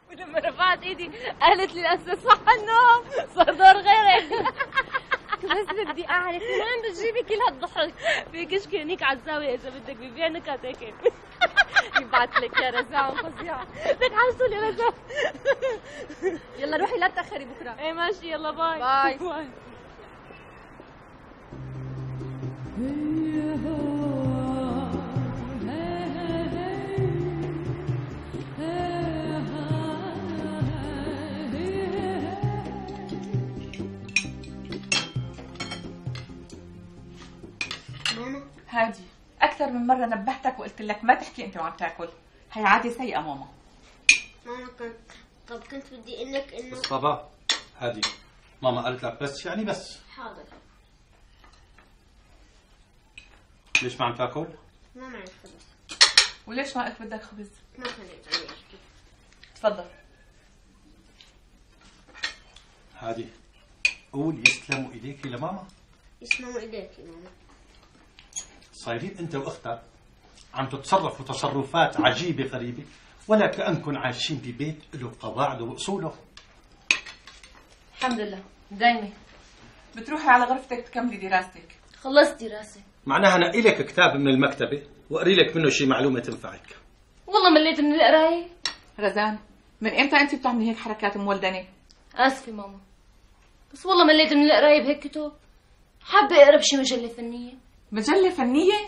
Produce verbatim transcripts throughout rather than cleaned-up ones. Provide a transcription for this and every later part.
ولما رفعت ايدي قالت لي الاساس صح النوم صار دور غيرك. بس بدي اعرف وين بتجيبي كل هالضحك؟ في كشك هنيك على الزاويه اذا بدك ببيع نكت هيك. يبعت لك يا رزان فظيعه. لك حاجتوا يا رزان. يلا روحي لا تاخري بكره. ايه ماشي يلا باي. باي, باي. هادي أكثر من مرة نبهتك وقلت لك ما تحكي أنت وعم تاكل، هي عادة سيئة ماما. ماما كنت طب كنت بدي أقول لك إنه بس بابا هادي ماما قالت لك بس يعني بس. حاضر. ليش ما عم تاكل؟ ما معي خبز. وليش ما قلت بدك خبز؟ ما خليت عمي أحكي. تفضل. هادي قول يسلموا ايديكي لماما. يسلموا ايديكي ماما. صايرين انت واختك عم تتصرفوا تصرفات عجيبه غريبه ولا كأنكم عايشين ببيت له قواعده واصوله. الحمد لله. دايما بتروحي على غرفتك تكملي دراستك. خلصت دراسه. معناها نقي لك كتاب من المكتبه واقري لك منه شي معلومه تنفعك. والله مليت من القرايه. رزان من امتى انت بتعملي هيك حركات مولدنه؟ اسفه ماما بس والله مليت من القرايه بهيك كتب. حابه اقرا بشي مجله فنيه. مجلة فنية؟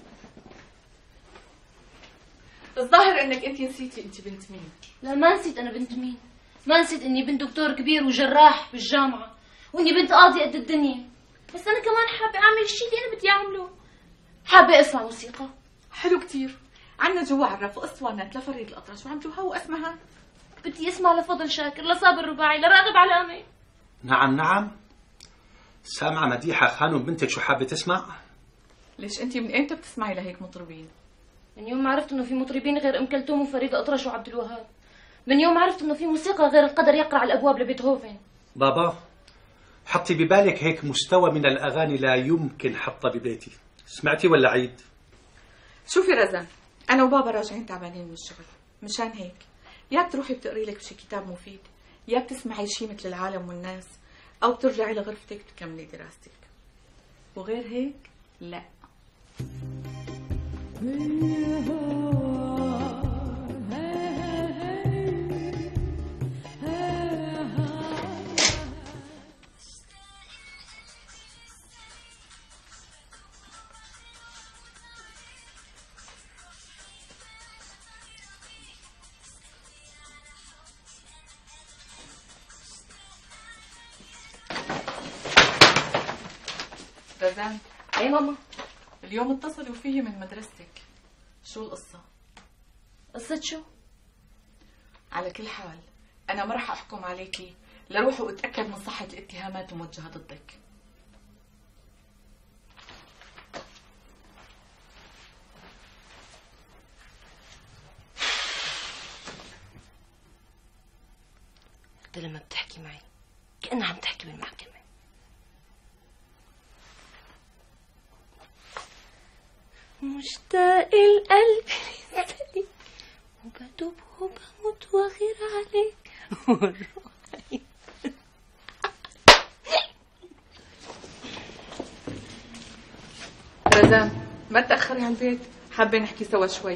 الظاهر انك انت نسيتي انت بنت مين. لا ما نسيت انا بنت مين. ما نسيت اني بنت دكتور كبير وجراح بالجامعة واني بنت قاضي قد الدنيا. بس انا كمان حابة اعمل الشيء اللي انا بدي اعمله. حابة اسمع موسيقى. حلو كتير. عنا جوا عرف اسوانات لفريد الاطرش وعم هو اسمها. بدي اسمع لفضل شاكر لصابر الرباعي لراغب علامة. نعم نعم. سامعة مديحة خانم بنتك شو حابة تسمع؟ ليش انت من امتى بتسمعي لهيك مطربين؟ من يوم ما عرفت انه في مطربين غير ام كلثوم وفريد الاطرش وعبد الوهاب. من يوم ما عرفت انه في موسيقى غير القدر يقرع الابواب لبيتهوفن. بابا حطي ببالك هيك مستوى من الاغاني لا يمكن حطها ببيتي. سمعتي ولا عيد؟ شوفي رزان انا وبابا راجعين تعبانين من الشغل، مشان هيك يا بتروحي بتقري لك شي كتاب مفيد يا بتسمعي شي مثل العالم والناس او بترجعي لغرفتك تكملي دراستك. وغير هيك لا. رزان. اي ماما. اليوم اتصلوا فيي من مدرستك. شو القصة؟ قصة شو؟ على كل حال أنا ما رح أحكم عليكي لروح وأتأكد من صحة الاتهامات الموجهة ضدك. انت لما بتحكي معي كأنها عم تحكي بالمحكمة. مشتاق القلب لسالي وبدوب وبموت واغير عليك والروحي. رزان ما تأخري على البيت، حابة نحكي سوا شوي.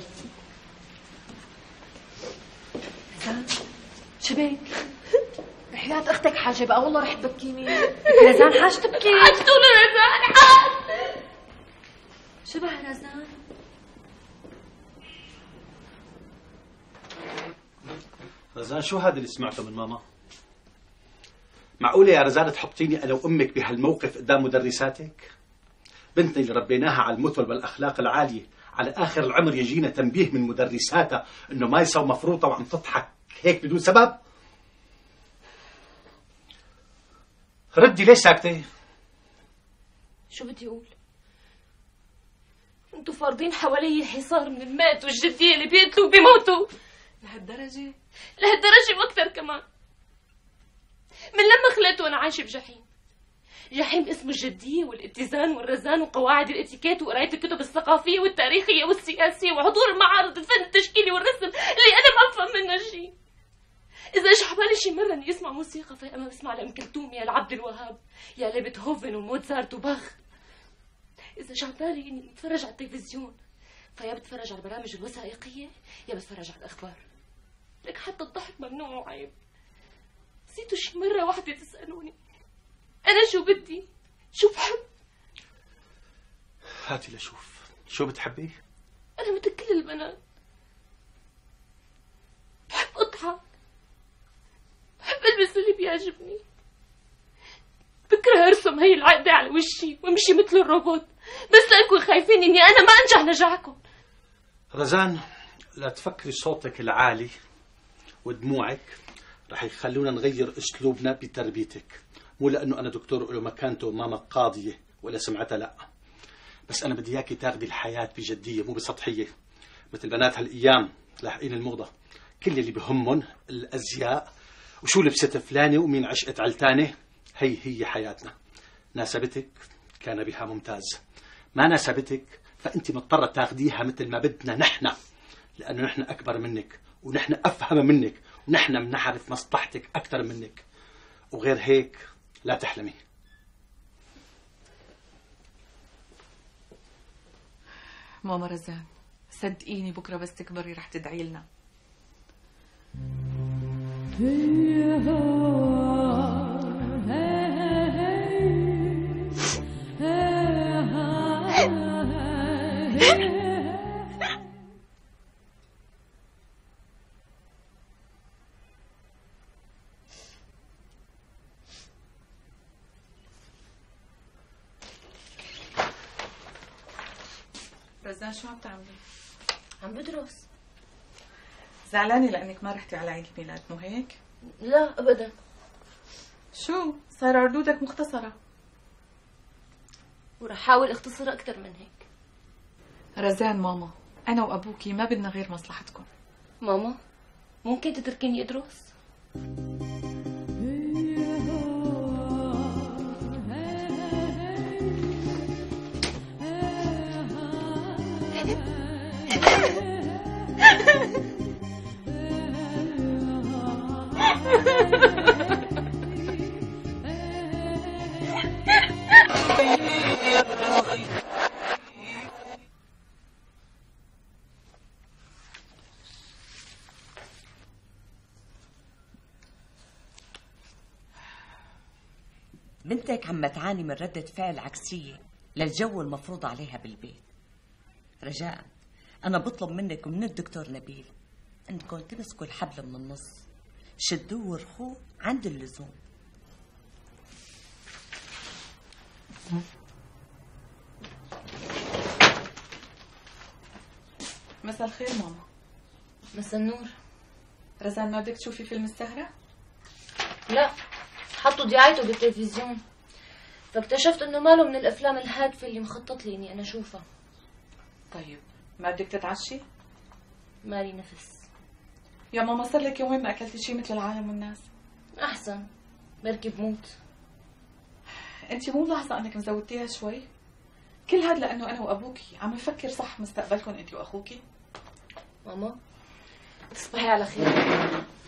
رزان شبيك؟ حياة اختك حاجة بقى والله رح تبكيني. رزان حاج تبكي. حاج تقول رزان حاج. شبه رزان. رزان شو هذا اللي سمعته من ماما؟ معقولة يا رزان تحطيني أنا وأمك بهالموقف قدام مدرساتك؟ بنتي اللي ربيناها على المثل والأخلاق العالية على آخر العمر يجينا تنبيه من مدرساتها إنه ما يسوى مفروضة وعم تضحك هيك بدون سبب؟ ردي ليش ساكتة؟ شو بدي أقول؟ انتوا فارضين حوالي حصار من المات والجدية اللي بيقتلوا وبيموتوا. لهالدرجة؟ لهالدرجة واكثر كمان. من لما خلقت وانا عايشة بجحيم. جحيم اسمه الجدية والاتزان والرزان وقواعد الاتيكيت وقراية الكتب الثقافية والتاريخية والسياسية وحضور المعارض الفن التشكيلي والرسم اللي انا ما بفهم منها شيء. إذا إجى على بالي شي مرة إني أسمع موسيقى فيا أما بسمع لأم كلثوم يا لعبد الوهاب يا لبيتهوفن وموتزارت وباخ. إذا إجى على بالي إني أتفرج على التلفزيون فيا بتفرج على البرامج الوثائقية يا بتفرج على الأخبار. لك حتى الضحك ممنوع وعيب. نسيتوا شي مرة واحدة تسألوني أنا شو بدي؟ شو بحب؟ هاتي لشوف شو بتحبي؟ أنا مثل كل البنات بحب أضحك، بحب ألبس اللي بيعجبني، بكره أرسم هي العقدة على وشي وامشي مثل الروبوت بس لأنكم خايفين إني أنا ما أنجح نجاحكم. رزان لا تفكري صوتك العالي ودموعك رح يخلونا نغير أسلوبنا بتربيتك، مو لأنه أنا دكتور وله مكانته وماما قاضية ولا سمعتها، لا، بس أنا بدي إياكي تاخدي الحياة بجدية مو بسطحية مثل بنات هالأيام لاحقين الموضة، كل اللي بهمهم الأزياء وشو لبست فلانة ومين عشقت علتانة. هي هي حياتنا، ناسبتك كان بها ممتاز، ما ناسبتك فأنت مضطرة تاخديها مثل ما بدنا نحن، لأنه نحن أكبر منك ونحن أفهم منك ونحن بنعرف مصلحتك أكثر منك، وغير هيك لا تحلمي. ماما رزان صدقيني بكره بس تكبري رح تدعي لنا. رزان شو عم تعملي؟ عم بدرس. زعلانة لأنك ما رحتي على عيد الميلاد مو هيك؟ لا أبدا. شو صار ردودك مختصرة؟ ورح حاول اختصر أكثر من هيك. رزان ماما أنا وأبوكي ما بدنا غير مصلحتكم. ماما ممكن تتركيني أدرس؟ بنتك عم تعاني من ردة فعل عكسية للجو المفروض عليها بالبيت. رجاء أنا بطلب منك ومن الدكتور نبيل أنكم تمسكوا الحبل من النص، شدوه ورخوه عند اللزوم. مساء الخير ماما. مساء النور. رزان ما بدك تشوفي فيلم السهرة؟ لا حطوا دعايته بالتلفزيون فاكتشفت انه ماله من الافلام الهادفه اللي مخطط لي اني انا اشوفها. طيب ما بدك تتعشي؟ مالي نفس. يا ماما صار لك يومين ما اكلتي شيء مثل العالم والناس. احسن بركي بموت. انت مو ملاحظه انك مزودتيها شوي؟ كل هذا لانه انا وابوكي عم نفكر صح مستقبلكم انت واخوكي. ماما تصبحي على خير.